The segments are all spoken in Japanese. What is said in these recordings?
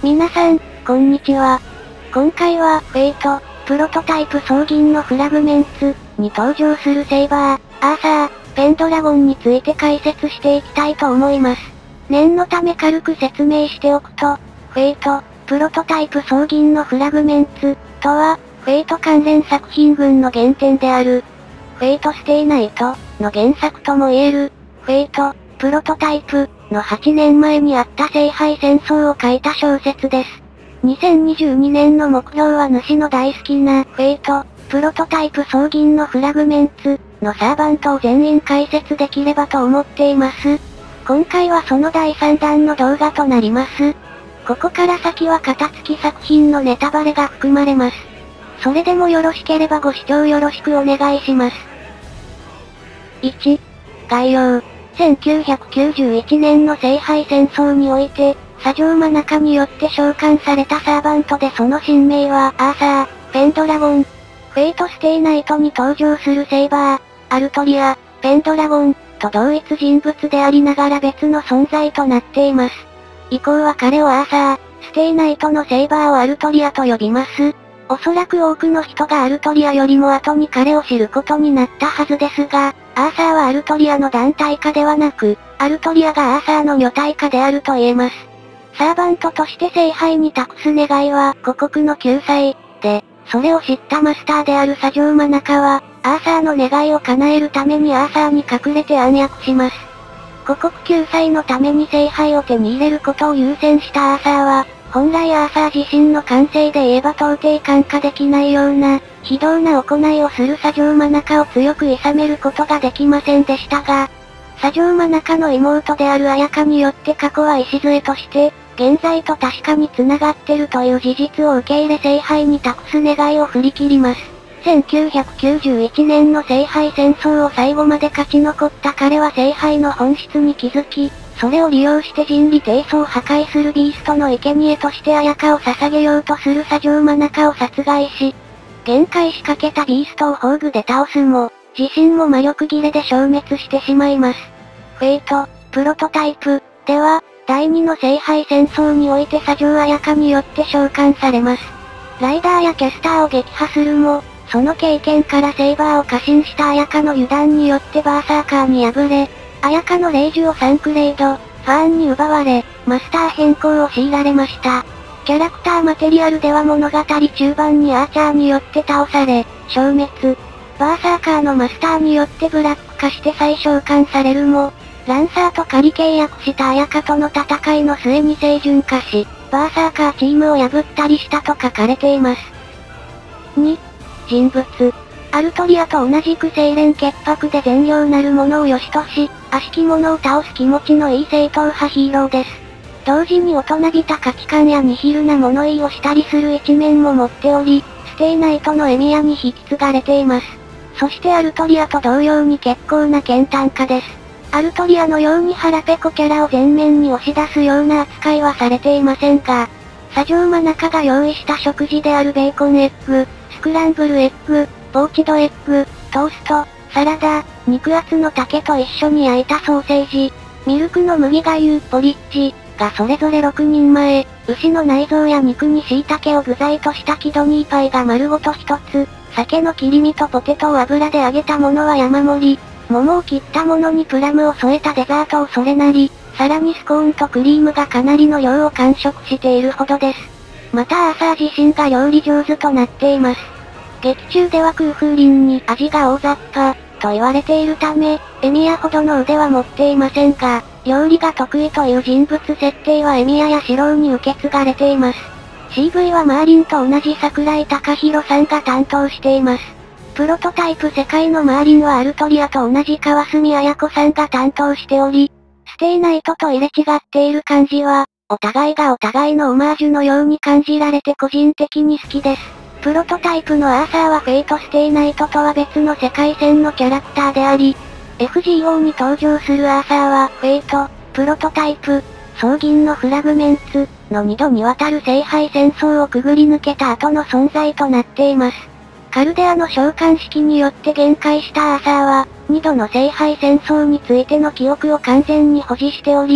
皆さん、こんにちは。今回は、フェイト、プロトタイプ双銀のフラグメンツに登場するセイバー、アーサー、ペンドラゴンについて解説していきたいと思います。念のため軽く説明しておくと、フェイト、プロトタイプ双銀のフラグメンツとは、フェイト関連作品群の原点である、フェイトステイナイトの原作とも言える、フェイト、プロトタイプの8年前にあった聖杯戦争を書いた小説です。2022年の目標は主の大好きな、フェイト、プロトタイプ双銀のフラグメンツのサーバントを全員解説できればと思っています。今回はその第3弾の動画となります。ここから先は型付き作品のネタバレが含まれます。それでもよろしければご視聴よろしくお願いします。1、概要。1991年の聖杯戦争において、サジョーマナカによって召喚されたサーバントでその新名はアーサー、ペンドラゴン。フェイトステイナイトに登場するセイバー、アルトリア、ペンドラゴンと同一人物でありながら別の存在となっています。以降は彼をアーサー、ステイナイトのセイバーをアルトリアと呼びます。おそらく多くの人がアルトリアよりも後に彼を知ることになったはずですが、アーサーはアルトリアの団体化ではなく、アルトリアがアーサーの女体化であると言えます。サーバントとして聖杯に託す願いは故国の救済で、それを知ったマスターであるサジョーマナカは、アーサーの願いを叶えるためにアーサーに隠れて暗躍します。故国救済のために聖杯を手に入れることを優先したアーサーは、本来アーサー自身の感性で言えば到底看過できないような、非道な行いをするサジョーマナカを強く諌めることができませんでしたが、サジョーマナカの妹であるアヤカによって過去は礎として、現在と確かに繋がってるという事実を受け入れ聖杯に託す願いを振り切ります。1991年の聖杯戦争を最後まで勝ち残った彼は聖杯の本質に気づき、それを利用して人理低層を破壊するビーストの生贄としてアヤカを捧げようとするサジョーマナカを殺害し、限界仕掛けたビーストを宝具で倒すも、自身も魔力切れで消滅してしまいます。フェイト、プロトタイプでは、第2の聖杯戦争においてサジョーアヤカによって召喚されます。ライダーやキャスターを撃破するも、その経験からセイバーを過信したアヤカの油断によってバーサーカーに敗れ、アヤカの霊樹を3クレイド、ファーンに奪われ、マスター変更を強いられました。キャラクターマテリアルでは物語中盤にアーチャーによって倒され、消滅。バーサーカーのマスターによってブラック化して再召喚されるも、ランサーと仮契約したアヤカとの戦いの末に清純化し、バーサーカーチームを破ったりしたと書かれています。2、人物。アルトリアと同じく清廉潔白で善良なる者を良しとし、悪しき者を倒す気持ちのいい正統派ヒーローです。同時に大人びた価値観やニヒルな物言いをしたりする一面も持っており、ステイナイトのエミヤに引き継がれています。そしてアルトリアと同様に結構な健胆家です。アルトリアのように腹ペコキャラを前面に押し出すような扱いはされていませんが、サジョーマナカが用意した食事であるベーコンエッグ、スクランブルエッグ、ポーチドエッグ、トースト、サラダ、肉厚の竹と一緒に焼いたソーセージ、ミルクの麦がゆ、ポリッジがそれぞれ6人前、牛の内臓や肉に椎茸を具材としたキドニーパイが丸ごと1つ、鮭の切り身とポテトを油で揚げたものは山盛り、桃を切ったものにプラムを添えたデザートをそれなり、さらにスコーンとクリームがかなりの量を完食しているほどです。またアーサー自身が料理上手となっています。劇中では空風林に味が大雑把、と言われているため、エミヤほどの腕は持っていませんが、料理が得意という人物設定はエミヤやシローに受け継がれています。CV はマーリンと同じ桜井貴弘さんが担当しています。プロトタイプ世界のマーリンはアルトリアと同じ川澄彩子さんが担当しており、ステイナイトと入れ違っている感じは、お互いがお互いのオマージュのように感じられて個人的に好きです。プロトタイプのアーサーはフェイトステイナイトとは別の世界線のキャラクターであり、FGO に登場するアーサーはフェイト、プロトタイプ、双銀のフラグメンツの2度にわたる聖杯戦争をくぐり抜けた後の存在となっています。カルデアの召喚式によって限界したアーサーは、2度の聖杯戦争についての記憶を完全に保持しており、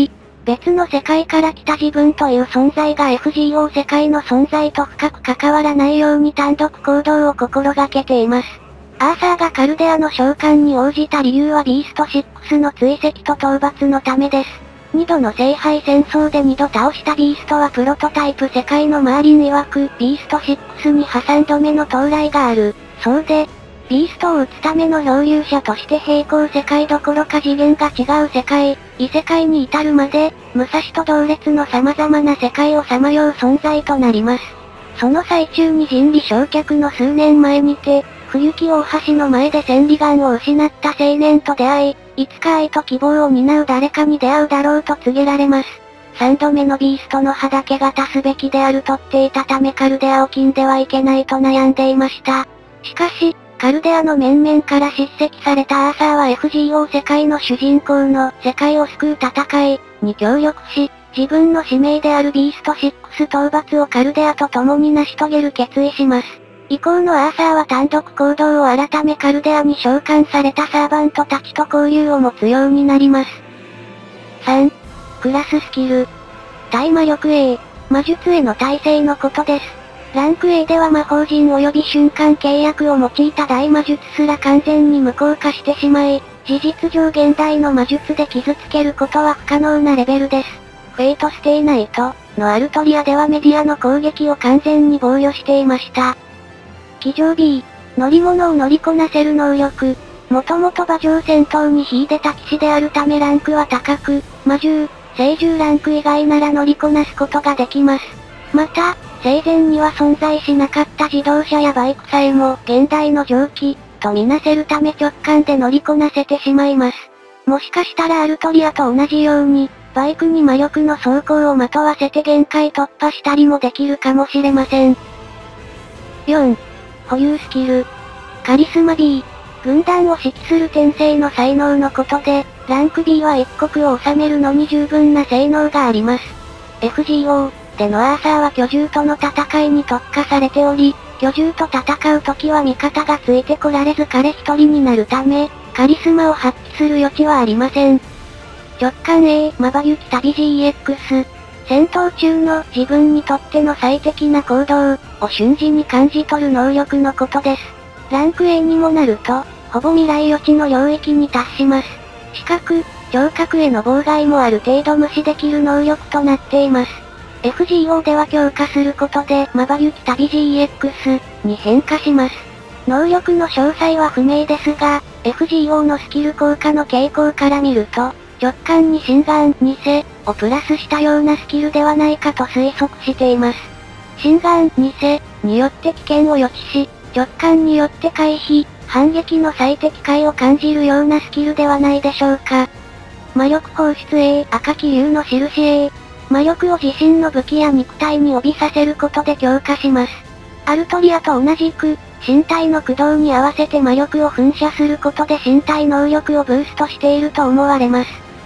別の世界から来た自分という存在が FGO 世界の存在と深く関わらないように単独行動を心がけています。アーサーがカルデアの召喚に応じた理由はビースト6の追跡と討伐のためです。2度の聖杯戦争で2度倒したビーストはプロトタイプ世界のマーリン曰く、ビースト6に破3度目の到来がある。そうで、ビーストを撃つための漂流者として平行世界どころか次元が違う世界、異世界に至るまで、武蔵と同列の様々な世界をさまよう存在となります。その最中に人理焼却の数年前にて、冬木大橋の前で千里眼を失った青年と出会い、いつか愛と希望を担う誰かに出会うだろうと告げられます。3度目のビーストの歯だけが足すべきであるとっていたためカルデアを禁ではいけないと悩んでいました。しかし、カルデアの面々から叱責されたアーサーは FGO 世界の主人公の世界を救う戦いに協力し、自分の使命であるビースト6討伐をカルデアと共に成し遂げる決意します。以降のアーサーは単独行動を改めカルデアに召喚されたサーバントたちと交流を持つようになります。3. クラススキル。対魔力 A。魔術への耐性のことです。ランク A では魔法陣及び瞬間契約を用いた大魔術すら完全に無効化してしまい、事実上現代の魔術で傷つけることは不可能なレベルです。フェイトステイナイトのアルトリアではメディアの攻撃を完全に防御していました。騎乗 B、乗り物を乗りこなせる能力。もともと馬上戦闘に秀でた騎士であるためランクは高く、魔獣、聖獣ランク以外なら乗りこなすことができます。また、生前には存在しなかった自動車やバイクさえも現代の蒸気とみなせるため直感で乗りこなせてしまいます。もしかしたらアルトリアと同じように、バイクに魔力の装甲をまとわせて限界突破したりもできるかもしれません。4. 保有スキル。カリスマ B。軍団を指揮する天性の才能のことで、ランク B は一国を治めるのに十分な性能があります。FGO でのアーサーは巨獣との戦いに特化されており、巨獣と戦う時は味方がついてこられず彼一人になるため、カリスマを発揮する余地はありません。直感 A、まばゆき旅 GX。戦闘中の自分にとっての最適な行動を瞬時に感じ取る能力のことです。ランク A にもなると、ほぼ未来予知の領域に達します。視覚、聴覚への妨害もある程度無視できる能力となっています。FGO では強化することでまばゆき旅 GX に変化します。能力の詳細は不明ですが、FGO のスキル効果の傾向から見ると、直感に心眼、偽をプラスしたようなスキルではないかと推測しています。心眼、偽によって危険を予知し、直感によって回避、反撃の最適解を感じるようなスキルではないでしょうか。魔力放出 A、赤き竜の印 A。魔力を自身の武器や肉体に帯びさせることで強化します。アルトリアと同じく、身体の駆動に合わせて魔力を噴射することで身体能力をブーストしていると思われます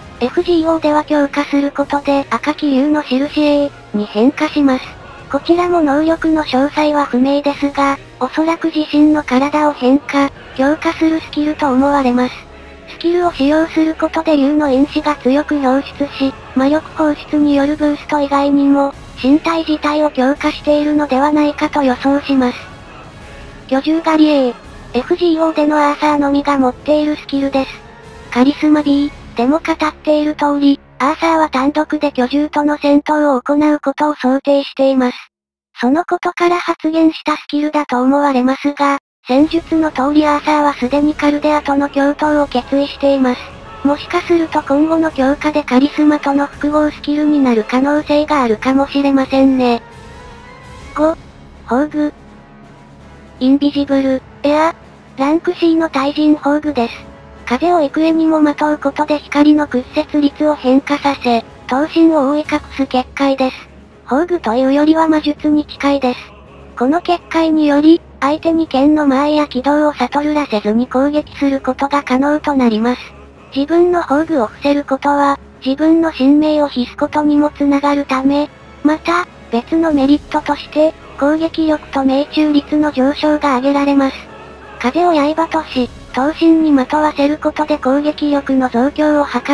。FGO では強化することで赤き竜の印 A に変化します。こちらも能力の詳細は不明ですが、おそらく自身の体を変化、強化するスキルと思われます。スキルを使用することで竜の因子が強く表出し、魔力放出によるブースト以外にも、身体自体を強化しているのではないかと予想します。巨獣狩り A。FGO でのアーサーのみが持っているスキルです。カリスマ B。でも語っている通り、アーサーは単独で巨獣との戦闘を行うことを想定しています。そのことから発現したスキルだと思われますが、戦術の通りアーサーはすでにカルデアとの共闘を決意しています。もしかすると今後の強化でカリスマとの複合スキルになる可能性があるかもしれませんね。5. 宝具。インビジブル、エア、ランク C の対人宝具です。風を幾重にもまとうことで光の屈折率を変化させ、刀身を覆い隠す結界です。宝具というよりは魔術に近いです。この結界により、相手に剣の間合いや軌道を悟らせずに攻撃することが可能となります。自分の宝具を伏せることは、自分の神明を秘すことにもつながるため、また、別のメリットとして、攻撃力と命中率の上昇が挙げられます。風を刃とし、刀身にまとわせることで攻撃力の増強を図り、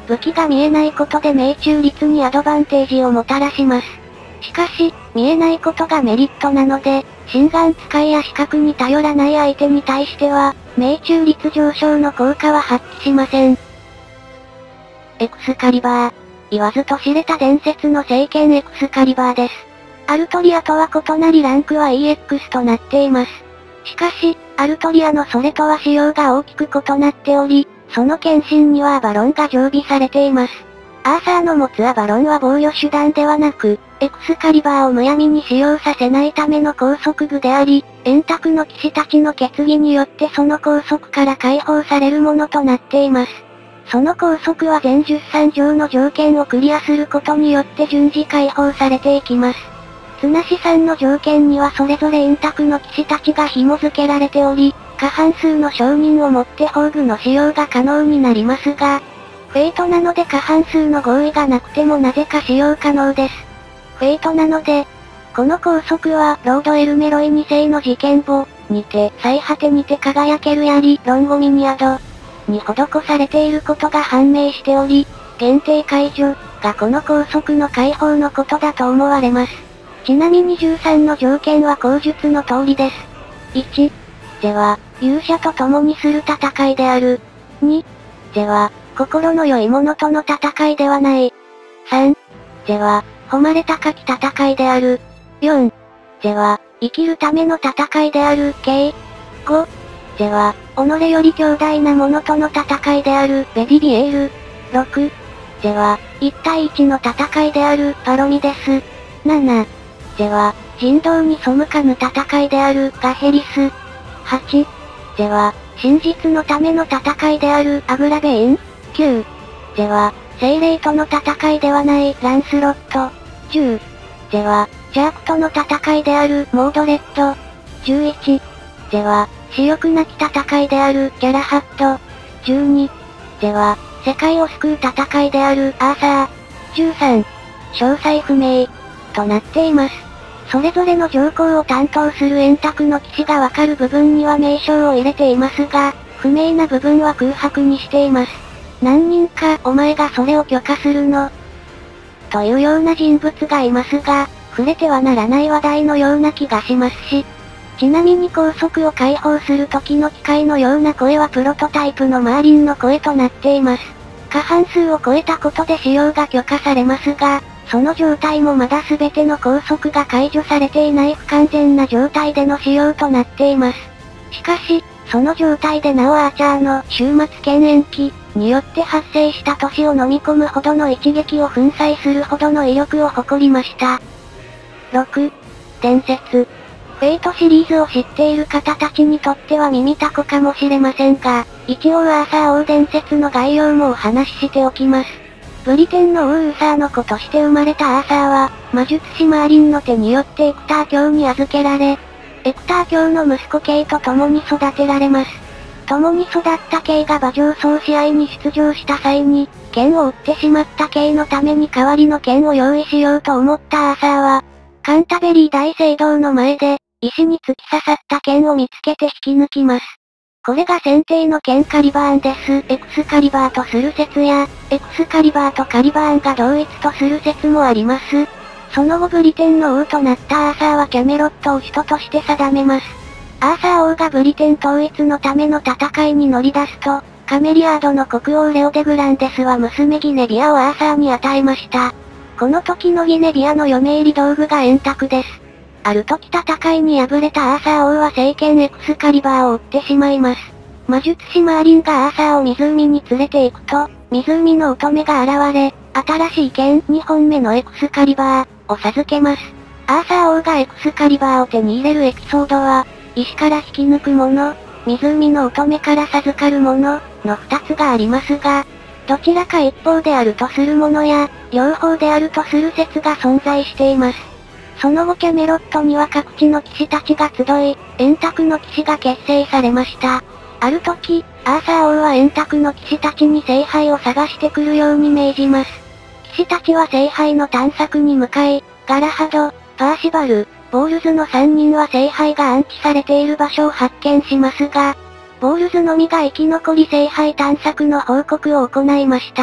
武器が見えないことで命中率にアドバンテージをもたらします。しかし、見えないことがメリットなので、心眼使いや視覚に頼らない相手に対しては、命中率上昇の効果は発揮しません。エクスカリバー。言わずと知れた伝説の聖剣エクスカリバーです。アルトリアとは異なりランクは EX となっています。しかし、アルトリアのそれとは仕様が大きく異なっており、その剣身にはアバロンが常備されています。アーサーの持つアバロンは防御手段ではなく、エクスカリバーをむやみに使用させないための拘束具であり、円卓の騎士たちの決議によってその拘束から解放されるものとなっています。その拘束は全13条の条件をクリアすることによって順次解放されていきます。綱師さんの条件にはそれぞれ円卓の騎士たちが紐付けられており、過半数の承認をもって宝具の使用が可能になりますが、フェイトなので過半数の合意がなくてもなぜか使用可能です。フェイトなので、この拘束はロードエルメロイ2世の事件簿にて最果てにて輝ける槍ロンゴミニアドに施されていることが判明しており、限定解除がこの拘束の解放のことだと思われます。ちなみに13の条件は口述の通りです。1、ゼは勇者と共にする戦いである。2、ゼは心の良い者との戦いではない。3、ゼは誉れ高き戦いである。4、ゼは生きるための戦いである。計5、ゼは己より強大な者との戦いである。ベディビエール。6、ゼは1対1の戦いである。パロミデス。7、ゼは人道に背かぬ戦いである。ガヘリス。8、ゼは真実のための戦いである。アグラベイン。9、ゼは精霊との戦いではない。ランスロット。10、ゼは邪悪との戦いである。モードレッド。11、ゼは私欲なき戦いである。ギャラハット。12、ゼは世界を救う戦いである。アーサー。13、詳細不明となっています。それぞれの条項を担当する円卓の騎士がわかる部分には名称を入れていますが、不明な部分は空白にしています。何人かお前がそれを許可するのというような人物がいますが、触れてはならない話題のような気がしますし、ちなみに拘束を解放する時の機械のような声はプロトタイプのマーリンの声となっています。過半数を超えたことで使用が許可されますが、その状態もまだ全ての拘束が解除されていない不完全な状態での使用となっています。しかし、その状態でなおアーチャーの終末剣延期によって発生した都市を飲み込むほどの一撃を粉砕するほどの威力を誇りました。6、伝説。フェイトシリーズを知っている方たちにとっては耳たこかもしれませんが、一応アーサー王伝説の概要もお話ししておきます。ブリテンの王ウーサーの子として生まれたアーサーは、魔術師マーリンの手によってエクター教に預けられ、エクター教の息子ケイと共に育てられます。共に育ったケイが馬上走試合に出場した際に、剣を撃ってしまったケイのために代わりの剣を用意しようと思ったアーサーは、カンタベリー大聖堂の前で、石に突き刺さった剣を見つけて引き抜きます。これが選定の剣カリバーンです。エクスカリバーとする説や、エクスカリバーとカリバーンが同一とする説もあります。その後ブリテンの王となったアーサーはキャメロットを首都として定めます。アーサー王がブリテン統一のための戦いに乗り出すと、カメリアードの国王レオ・デ・グランデスは娘ギネビアをアーサーに与えました。この時のギネビアの嫁入り道具が円卓です。ある時戦いに敗れたアーサー王は聖剣エクスカリバーを撃ってしまいます。魔術師マーリンがアーサーを湖に連れて行くと、湖の乙女が現れ、新しい剣2本目のエクスカリバーを授けます。アーサー王がエクスカリバーを手に入れるエピソードは、石から引き抜くもの、湖の乙女から授かるもの、の2つがありますが、どちらか一方であるとするものや、両方であるとする説が存在しています。その後キャメロットには各地の騎士たちが集い、円卓の騎士が結成されました。ある時、アーサー王は円卓の騎士たちに聖杯を探してくるように命じます。騎士たちは聖杯の探索に向かい、ガラハド、パーシバル、ボールズの3人は聖杯が安置されている場所を発見しますが、ボールズのみが生き残り聖杯探索の報告を行いました。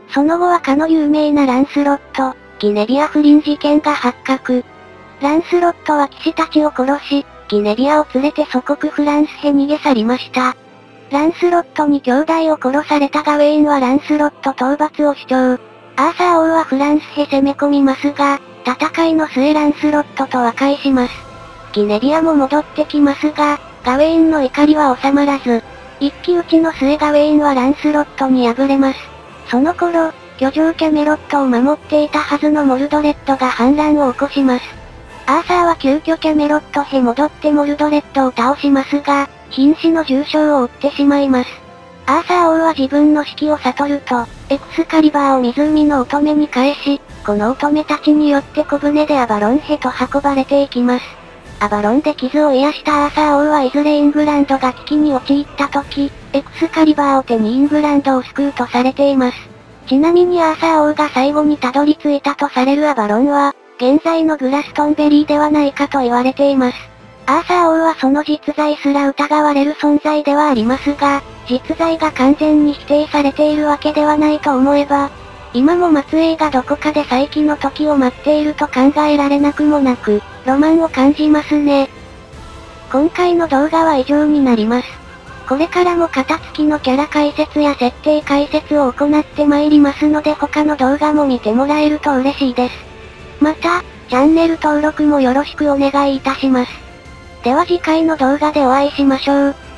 その後はかの有名なランスロット、ギネビア不倫事件が発覚。ランスロットは騎士たちを殺し、ギネビアを連れて祖国フランスへ逃げ去りました。ランスロットに兄弟を殺されたガウェインはランスロット討伐を主張。アーサー王はフランスへ攻め込みますが、戦いの末ランスロットと和解します。ギネビアも戻ってきますが、ガウェインの怒りは収まらず、一騎打ちの末ガウェインはランスロットに敗れます。その頃、居城キャメロットを守っていたはずのモルドレッドが反乱を起こします。アーサーは急遽キャメロットへ戻ってモルドレッドを倒しますが、瀕死の重傷を負ってしまいます。アーサー王は自分の死期を悟ると、エクスカリバーを湖の乙女に返し、この乙女たちによって小舟でアバロンへと運ばれていきます。アバロンで傷を癒したアーサー王はいずれイングランドが危機に陥った時、エクスカリバーを手にイングランドを救うとされています。ちなみにアーサー王が最後にたどり着いたとされるアバロンは、現在のグラストンベリーではないかと言われています。アーサー王はその実在すら疑われる存在ではありますが、実在が完全に否定されているわけではないと思えば、今も末裔がどこかで再起の時を待っていると考えられなくもなく、ロマンを感じますね。今回の動画は以上になります。これからも型付きのキャラ解説や設定解説を行ってまいりますので他の動画も見てもらえると嬉しいです。また、チャンネル登録もよろしくお願いいたします。では次回の動画でお会いしましょう。